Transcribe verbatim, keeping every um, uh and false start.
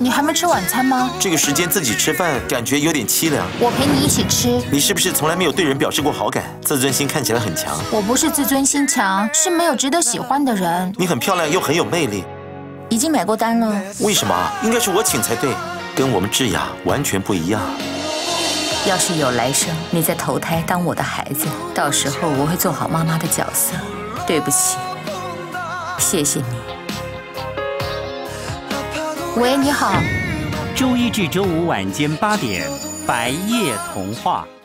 你还没吃晚餐吗？ 这个时间自己吃饭，感觉有点凄凉。 我陪你一起吃。 你是不是从来没有对人表示过好感？自尊心看起来很强。 我不是自尊心强，是没有值得喜欢的人。 你很漂亮又很有魅力。 已经买过单了。 为什么？应该是我请才对，跟我们智雅完全不一样。 要是有来生，你再投胎当我的孩子，到时候我会做好妈妈的角色。对不起，谢谢你。 喂，你好。 周一至周五晚间八点，《白夜童话》。